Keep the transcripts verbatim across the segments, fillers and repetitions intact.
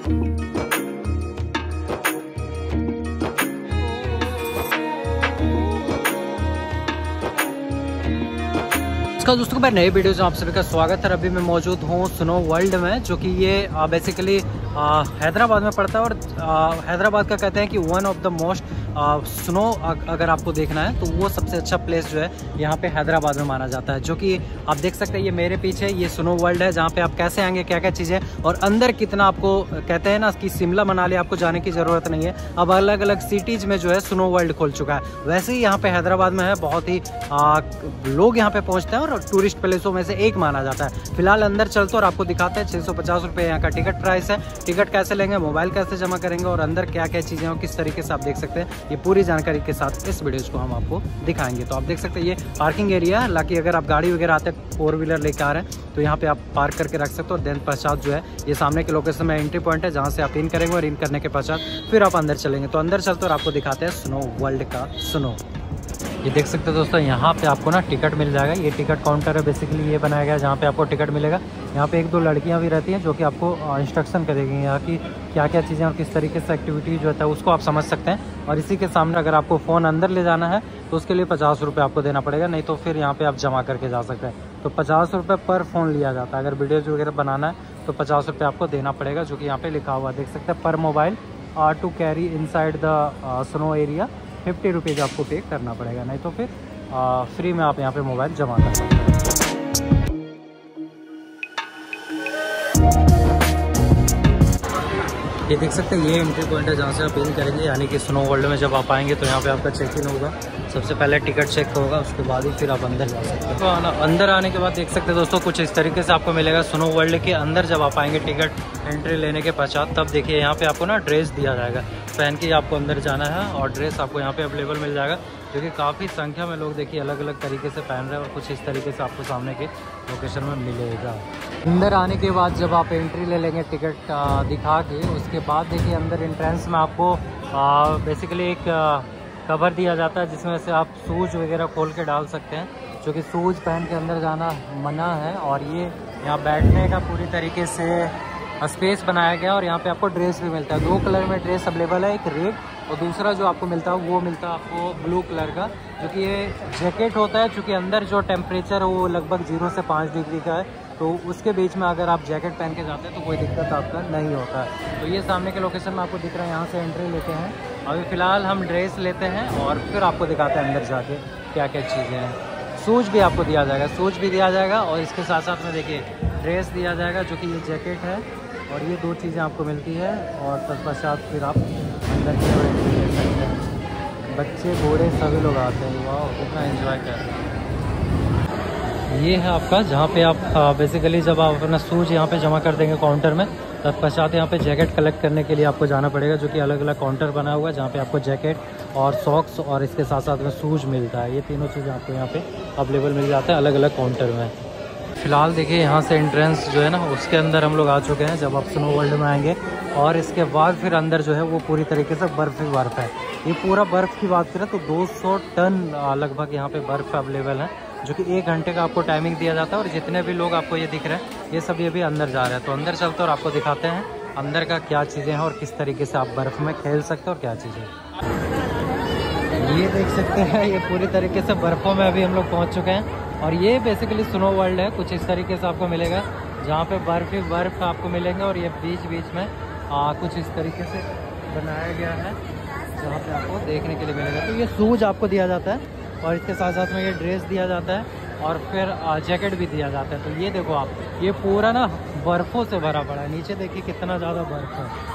नमस्कार दोस्तों, मैं नए वीडियो से आप सभी का स्वागत है। अभी मैं मौजूद हूँ स्नो वर्ल्ड में, जो कि ये बेसिकली हैदराबाद में पड़ता है। और आ, हैदराबाद का कहते हैं कि one of the most snow अगर आपको देखना है तो वो सबसे अच्छा प्लेस जो है यहाँ पे हैदराबाद में माना जाता है। जो कि आप देख सकते हैं, ये मेरे पीछे ये स्नो वर्ल्ड है, जहाँ पे आप कैसे आएंगे, क्या क्या चीज़ें और अंदर कितना आपको कहते हैं ना कि शिमला मनाली आपको जाने की ज़रूरत नहीं है। अब अलग अलग सिटीज़ में जो है स्नो वर्ल्ड खुल चुका है। वैसे ही यहाँ पे हैदराबाद में है, बहुत ही आ, लोग यहाँ पे पहुँचते हैं और टूरिस्ट प्लेसों में से एक माना जाता है। फिलहाल अंदर चलते और आपको दिखाते हैं। छः सौ पचास रुपये यहाँ का टिकट प्राइस है। टिकट कैसे लेंगे, मोबाइल कैसे जमा करेंगे और अंदर क्या क्या चीज़ें और किस तरीके से आप देख सकते हैं, ये पूरी जानकारी के साथ इस वीडियो को हम आपको दिखाएंगे। तो आप देख सकते हैं ये पार्किंग एरिया है। हालांकि अगर आप गाड़ी वगैरह आते हैं, फोर व्हीलर लेकर आ रहे हैं, तो यहाँ पे आप पार्क करके रख सकते हो। और देन पश्चात जो है ये सामने के लोकेशन में एंट्री पॉइंट है, जहाँ से आप इन करेंगे और इन करने के पश्चात फिर आप अंदर चलेंगे। तो अंदर चलते और आपको दिखाते हैं स्नो वर्ल्ड का स्नो। ये देख सकते हो दोस्तों, यहाँ पे आपको ना टिकट मिल जाएगा। ये टिकट काउंटर है, बेसिकली ये बनाया गया है जहाँ पे आपको टिकट मिलेगा। यहाँ पे एक दो लड़कियाँ भी रहती हैं जो कि आपको इंस्ट्रक्शन करेगी यहाँ की क्या क्या चीज़ें और किस तरीके से एक्टिविटी जो है उसको आप समझ सकते हैं। और इसी के सामने अगर आपको फ़ोन अंदर ले जाना है तो उसके लिए पचास रुपये आपको देना पड़ेगा, नहीं तो फिर यहाँ पर आप जमा करके जा सकते हैं। तो पचास रुपये पर फ़ोन लिया जाता है। अगर वीडियोज़ वगैरह बनाना है तो पचास रुपये आपको देना पड़ेगा, जो कि यहाँ पर लिखा हुआ देख सकते हैं, पर mobile to carry inside the snow area fifty rupees आपको पे करना पड़ेगा, नहीं तो फिर आ, फ्री में आप यहाँ पे मोबाइल जमा कर सकते हैं। ये देख सकते हैं, ये एंट्री पॉइंट है जहाँ से आप इन करेंगे, यानी कि स्नो वर्ल्ड में जब आप आएंगे तो यहाँ पे आपका चेक इन होगा। सबसे पहले टिकट चेक होगा, उसके बाद ही फिर आप अंदर जा सकते हैं। तो आना अंदर आने के बाद देख सकते हैं दोस्तों, कुछ इस तरीके से आपको मिलेगा स्नो वर्ल्ड के अंदर। जब आप आएंगे टिकट एंट्री लेने के पश्चात, तब देखिए यहाँ पे आपको ना ड्रेस दिया जाएगा, पहन के आपको अंदर जाना है। और ड्रेस आपको यहाँ पे अवेलेबल मिल जाएगा, क्योंकि काफ़ी संख्या में लोग देखिए अलग अलग तरीके से पहन रहे हैं। और कुछ इस तरीके से आपको सामने के लोकेशन में मिलेगा। अंदर आने के बाद जब आप एंट्री ले लेंगे टिकट दिखा के, उसके बाद देखिए अंदर एंट्रेंस में आपको बेसिकली एक कवर दिया जाता है, जिसमें से आप शूज़ वगैरह खोल के डाल सकते हैं, जो कि शूज़ पहन के अंदर जाना मना है। और ये यहाँ बैठने का पूरी तरीके से स्पेस बनाया गया। और यहाँ पे आपको ड्रेस भी मिलता है, दो कलर में ड्रेस अवेलेबल है, एक रेड और दूसरा जो आपको मिलता है वो मिलता है आपको ब्लू कलर का, जो कि ये जैकेट होता है। चूँकि अंदर जो टेम्परेचर है वो लगभग जीरो से पाँच डिग्री का है, तो उसके बीच में अगर आप जैकेट पहन के जाते हैं तो कोई दिक्कत आपका नहीं होता है। तो ये सामने के लोकेशन में आपको दिख रहा है, यहाँ से एंट्री लेते हैं। अभी फ़िलहाल हम ड्रेस लेते हैं और फिर आपको दिखाते हैं अंदर जाके क्या क्या चीज़ें हैं। शूज़ भी आपको दिया जाएगा, शूज़ भी दिया जाएगा और इसके साथ साथ में देखिए ड्रेस दिया जाएगा, जो कि ये जैकेट है। और ये दो चीज़ें आपको मिलती है और तत्पश्चात फिर आप अंदर की ओर एंट्री ले सकते हैं। बच्चे बूढ़े सभी लोग आते हैं, वाह कितना एंजॉय कर रहे हैं। ये है आपका, जहाँ पे आप बेसिकली जब आप अपना शूज़ यहाँ पे जमा कर देंगे काउंटर में, तत्पश्चात यहाँ पे जैकेट कलेक्ट करने के लिए आपको जाना पड़ेगा, जो कि अलग अलग काउंटर बना हुआ है, जहाँ पे आपको जैकेट और सॉक्स और इसके साथ साथ में शूज़ मिलता है। ये तीनों चीज़ें आपको यहाँ पे अवेलेबल मिल जाता है अलग अलग काउंटर में। फ़िलहाल देखिए यहाँ से एंट्रेंस जो है ना, उसके अंदर हम लोग आ चुके हैं। जब आप स्नो वर्ल्ड में आएंगे और इसके बाद फिर अंदर जो है वो पूरी तरीके से बर्फ़ ही बर्फ़ है। ये पूरा बर्फ़ की बात करें तो दो सौ टन लगभग यहाँ पे बर्फ़ अवेलेबल है, जो कि एक घंटे का आपको टाइमिंग दिया जाता है। और जितने भी लोग आपको ये दिख रहे हैं, ये सब ये भी अंदर जा रहे हैं। तो अंदर चलते और आपको दिखाते हैं अंदर का क्या चीज़ें हैं और किस तरीके से आप बर्फ़ में खेल सकते हो और क्या चीज़ें। ये देख सकते हैं, ये पूरी तरीके से बर्फ़ों में अभी हम लोग पहुँच चुके हैं। और ये बेसिकली स्नो वर्ल्ड है, कुछ इस तरीके से आपको मिलेगा, जहाँ पे बर्फ़ ही बर्फ़ आपको मिलेंगे। और ये बीच बीच में आ, कुछ इस तरीके से बनाया गया है, जहाँ पे आपको देखने के लिए मिलेगा। तो ये शूज़ आपको दिया जाता है और इसके साथ साथ में ये ड्रेस दिया जाता है और फिर जैकेट भी दिया जाता है। तो ये देखो आप, ये पूरा ना बर्फ़ों से भरा पड़ा है। नीचे देखिए कितना ज़्यादा बर्फ़ है।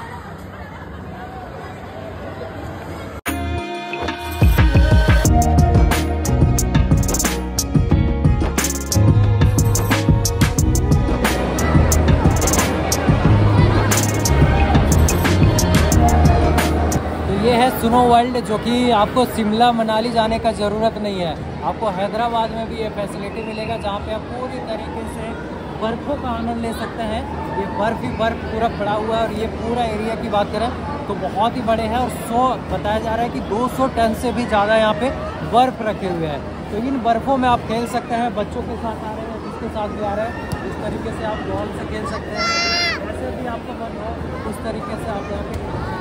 ये है स्नो वर्ल्ड, जो कि आपको शिमला मनाली जाने का ज़रूरत नहीं है। आपको हैदराबाद में भी ये फैसिलिटी मिलेगा, जहाँ पे आप पूरी तरीके से बर्फ़ों का आनंद ले सकते हैं। ये बर्फ़ ही बर्फ़ पूरा पड़ा हुआ है। और ये पूरा एरिया की बात करें तो बहुत ही बड़े हैं और सौ बताया जा रहा है कि दो सौ टन से भी ज़्यादा यहाँ पे बर्फ़ रखे हुए हैं। तो इन बर्फ़ों में आप खेल सकते हैं, बच्चों के साथ आ रहे हैं, जिसके साथ भी आ रहे हैं, इस तरीके से आप बॉल से खेल सकते हैं। ऐसे में भी आपको मन हो उस तरीके से आप यहाँ पे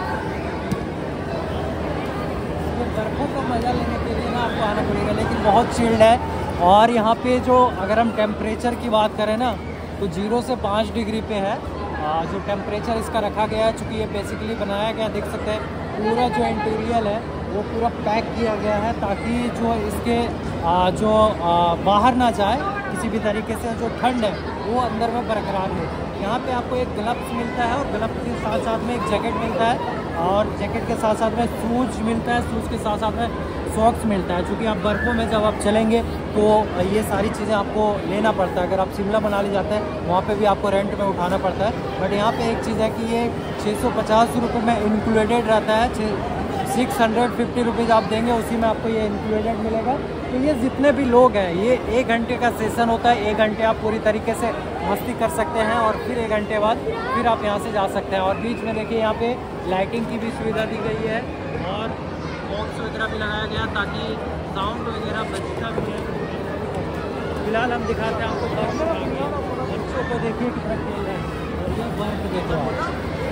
बर्फ़ों का मज़ा लेने के लिए ना आपको आना पड़ेगा, लेकिन बहुत चिल्ड है। और यहाँ पे जो अगर हम टेम्परेचर की बात करें ना तो जीरो से पाँच डिग्री पे है आ, जो टेम्परेचर इसका रखा गया है। चूँकि ये बेसिकली बनाया गया, देख सकते हैं पूरा जो इंटीरियर है वो पूरा पैक किया गया है ताकि जो इसके आ, जो आ, बाहर ना जाए किसी भी तरीके से, जो ठंड है वो अंदर में बरकरार है। यहाँ पे आपको एक ग्लव्स मिलता है और ग्लव्स के साथ साथ में एक जैकेट मिलता है और जैकेट के साथ साथ में शूज मिलता है, शूज़ के साथ साथ में सॉक्स मिलता है। क्योंकि आप बर्फ़ों में जब आप चलेंगे तो ये सारी चीज़ें आपको लेना पड़ता है। अगर आप शिमला मनाली जाते हैं वहाँ पे भी आपको रेंट में उठाना पड़ता है, बट यहाँ पे एक चीज़ है कि ये छः सौ पचास रुपये में इंक्लूडेड रहता है। सिक्स हंड्रेड फिफ्टी रुपीज़ आप देंगे, उसी में आपको ये इंक्लूडेड मिलेगा। तो ये जितने भी लोग हैं, ये एक घंटे का सेशन होता है, एक घंटे आप पूरी तरीके से मस्ती कर सकते हैं और फिर एक घंटे बाद फिर आप यहाँ से जा सकते हैं। और बीच में देखिए यहाँ पे लाइटिंग की भी सुविधा दी गई है और बॉक्स वगैरह भी लगाया गया ताकि साउंड वगैरह बचता भी है। फिलहाल हम दिखाते हैं आपको बर्फ। बच्चों को देखिए कितना खेल रहे हैं और ये बर्फ देखो आप,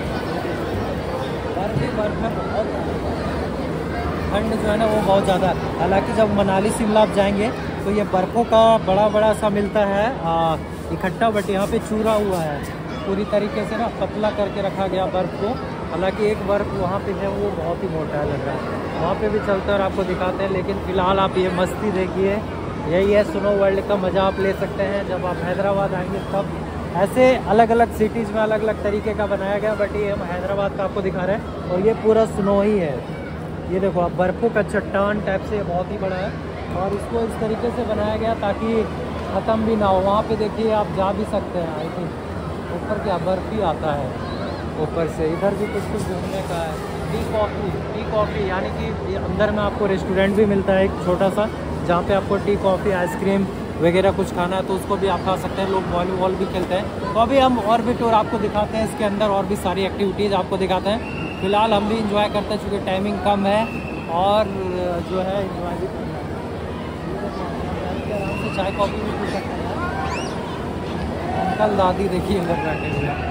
बर्फ ही बर्फ है। बहुत ठंड जो है ना वो बहुत ज़्यादा है। हालांकि जब मनाली शिमला आप जाएंगे तो ये बर्फ़ों का बड़ा बड़ा सा मिलता है इकट्ठा, बट यहाँ पे चूरा हुआ है पूरी तरीके से ना, पतला करके रखा गया बर्फ़ को। हालांकि एक बर्फ़ वहाँ पे है वो बहुत ही मोटा है लग रहा है, वहाँ पे भी चलते हैं और आपको दिखाते हैं। लेकिन फ़िलहाल आप ये मस्ती देखिए, यही है स्नो वर्ल्ड का मज़ा आप ले सकते हैं जब आप हैदराबाद आएंगे तब। ऐसे अलग अलग सिटीज़ में अलग अलग तरीके का बनाया गया, बट ये हम हैदराबाद का आपको दिखा रहे हैं और ये पूरा स्नो ही है। ये देखो आप, बर्फ़ों का चट्टान टाइप से बहुत ही बड़ा है और इसको इस तरीके से बनाया गया ताकि ख़त्म भी ना हो। वहाँ पे देखिए आप जा भी सकते हैं, आई थिंक ऊपर क्या बर्फ़ ही आता है ऊपर से। इधर भी कुछ कुछ घूमने का है, टी कॉफ़ी टी कॉफ़ी यानी कि अंदर में आपको रेस्टोरेंट भी मिलता है एक छोटा सा, जहाँ पे आपको टी कॉफ़ी आइसक्रीम वगैरह कुछ खाना है तो उसको भी आप खा सकते हैं। लोग वॉलीबॉल भी खेलते हैं। तो अभी हम और भी टूर आपको दिखाते हैं, इसके अंदर और भी सारी एक्टिविटीज़ आपको दिखाते हैं। फ़िलहाल हम भी इंजॉय करते हैं चूँकि टाइमिंग कम है और जो है इंजॉय भी करना है। आराम से चाय कॉफ़ी भी पी सकते हैं। अंकल दादी देखिए इधर बैठे हुए हैं।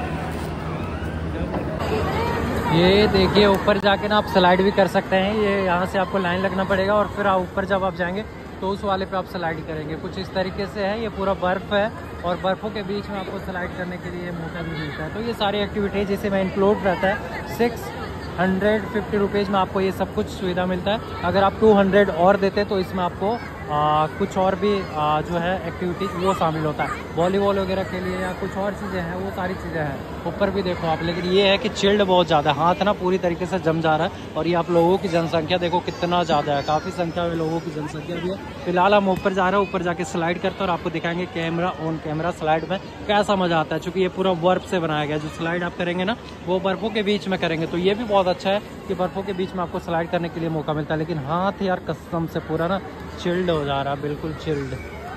ये देखिए ऊपर जाके ना आप स्लाइड भी कर सकते हैं। ये यहाँ से आपको लाइन लगना पड़ेगा और फिर ऊपर जब आप जाएंगे तो उस वाले पे आप स्लाइड करेंगे। कुछ इस तरीके से है, ये पूरा बर्फ़ है और बर्फ़ों के बीच में आपको स्लाइड करने के लिए मौका भी मिलता है। तो ये सारी एक्टिविटीज़ जिसे में इंक्लूड रहता है। सिक्स हंड्रेड फिफ्टी रुपीज़ में आपको ये सब कुछ सुविधा मिलता है। अगर आप टू हंड्रेड और देते तो इसमें आपको आ, कुछ और भी आ, जो है एक्टिविटीज़ वो शामिल होता है, वॉलीबॉल वगैरह के लिए या कुछ और चीज़ें हैं, वो सारी चीज़ें हैं। ऊपर भी देखो आप, लेकिन ये है कि चिल्ड बहुत ज़्यादा, हाथ ना पूरी तरीके से जम जा रहा है। और ये आप लोगों की जनसंख्या देखो कितना ज़्यादा है, काफ़ी संख्या में लोगों की जनसंख्या भी है। फिलहाल हम ऊपर जा रहे हैं, ऊपर जाके स्लाइड करते हैं और आपको दिखाएंगे कैमरा ऑन कैमरा स्लाइड में कैसा मज़ा आता है। चूँकि ये पूरा बर्फ़ से बनाया गया, जो स्लाइड आप करेंगे ना वो बर्फ़ों के बीच में करेंगे। तो ये भी बहुत अच्छा है कि बर्फ़ों के बीच में आपको स्लाइड करने के लिए मौका मिलता है। लेकिन हाथ यार कसम से पूरा ना चिल्ड हो जा रहा है, बिल्कुल चिल्ड।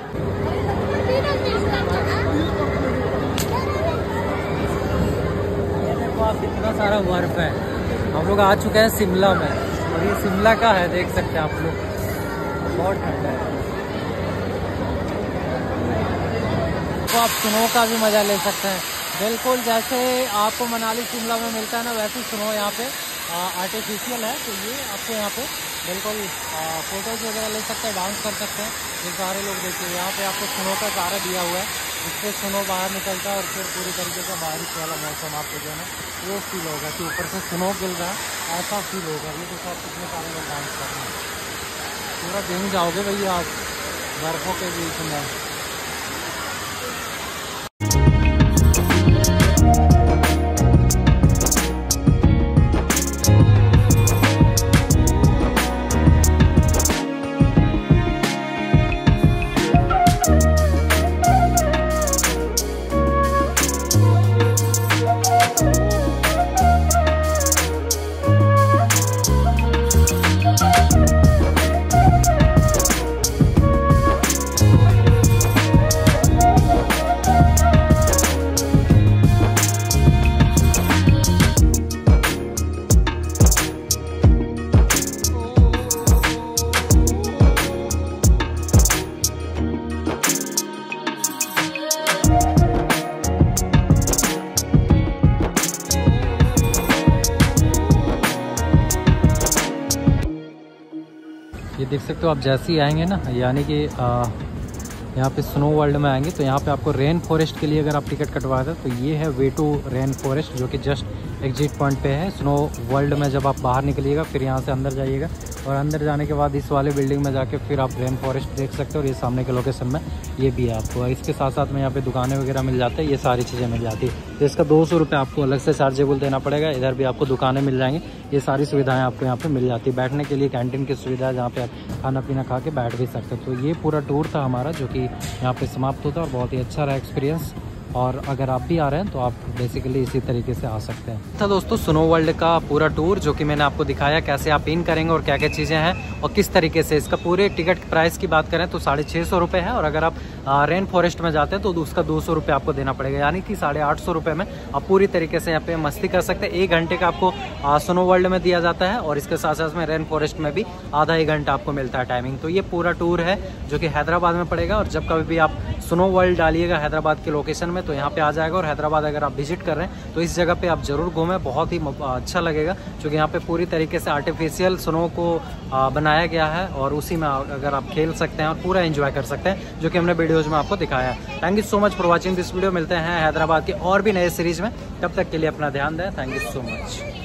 इतना सारा बर्फ है। हम लोग आ चुके हैं शिमला में और ये शिमला का है, देख सकते हैं आप लोग, बहुत ठंडा है। तो आप स्नो का भी मज़ा ले सकते हैं, बिल्कुल जैसे आपको मनाली शिमला में मिलता है ना, वैसे स्नो यहाँ पे आर्टिफिशियल है। तो ये आपको यहाँ पे बिल्कुल फोटोज वगैरह ले सकते हैं, डांस कर सकते हैं। ये सारे लोग देखिए यहाँ पे आपको स्नो का सारा दिया हुआ है, इससे स्नो बाहर निकलता है और फिर पूरी तरीके से बारिश वाला मौसम आपको जो है ना वो फील होगा कि ऊपर से स्नो गिर रहा है, ऐसा फील होगा। ये देखो आप कितने सारे लोग डांस कर रहे हैं, पूरा दिन जाओगे भैया आप बर्फ़ों के बीच में। ये देख सकते हो आप, जैसे ही आएंगे ना, यानी कि यहाँ पे स्नो वर्ल्ड में आएंगे तो यहाँ पे आपको रेन फॉरेस्ट के लिए अगर आप टिकट कटवा दें तो ये है वे टू रेन फॉरेस्ट, जो कि जस्ट एग्जिट पॉइंट पे है। स्नो वर्ल्ड में जब आप बाहर निकलिएगा फिर यहाँ से अंदर जाइएगा, और अंदर जाने के बाद इस वाले बिल्डिंग में जाके फिर आप रेन फॉरेस्ट देख सकते हो। और ये सामने के लोकेशन में ये भी है आपको। इसके साथ साथ में यहाँ पे दुकानें वगैरह मिल जाते हैं, ये सारी चीज़ें मिल जाती है। तो इसका दो सौ रुपये आपको अलग से चार्जेबल देना पड़ेगा। इधर भी आपको दुकानें मिल जाएंगी, ये सारी सुविधाएं आपको यहाँ पे मिल जाती है। बैठने के लिए कैंटीन की सुविधा है, जहाँ पे आप खाना पीना खा के बैठ भी सकते हो। तो ये पूरा टूर था हमारा, जो कि यहाँ पे समाप्त होता है, और बहुत ही अच्छा रहा एक्सपीरियंस। और अगर आप भी आ रहे हैं तो आप बेसिकली इसी तरीके से आ सकते हैं। तो दोस्तों, स्नो वर्ल्ड का पूरा टूर जो कि मैंने आपको दिखाया, कैसे आप इन करेंगे और क्या क्या चीज़ें हैं और किस तरीके से। इसका पूरे टिकट प्राइस की बात करें तो साढ़े छः सौ रुपये है, और अगर आप रेन फॉरेस्ट में जाते हैं तो उसका दो सौ रुपये आपको देना पड़ेगा, यानी कि साढ़े आठ सौ रुपये में आप पूरी तरीके से यहाँ पे मस्ती कर सकते हैं। एक घंटे का आपको स्नो वर्ल्ड में दिया जाता है, और इसके साथ साथ में रेन फॉरेस्ट में भी आधा एक घंटा आपको मिलता है टाइमिंग। तो ये पूरा टूर है जो कि हैदराबाद में पड़ेगा, और जब कभी भी आप स्नो वर्ल्ड डालिएगा हैदराबाद के लोकेशन में तो यहाँ पे आ जाएगा। और हैदराबाद अगर आप विजिट कर रहे हैं तो इस जगह पे आप जरूर घूमें, बहुत ही अच्छा लगेगा, क्योंकि यहाँ पे पूरी तरीके से आर्टिफिशियल स्नो को बनाया गया है, और उसी में अगर आप खेल सकते हैं और पूरा एंजॉय कर सकते हैं, जो कि हमने वीडियोज में आपको दिखाया है। Thank you so much for watching this video. मिलते हैं हैदराबाद के और भी नए सीरीज में, तब तक के लिए अपना ध्यान दें। Thank you so much.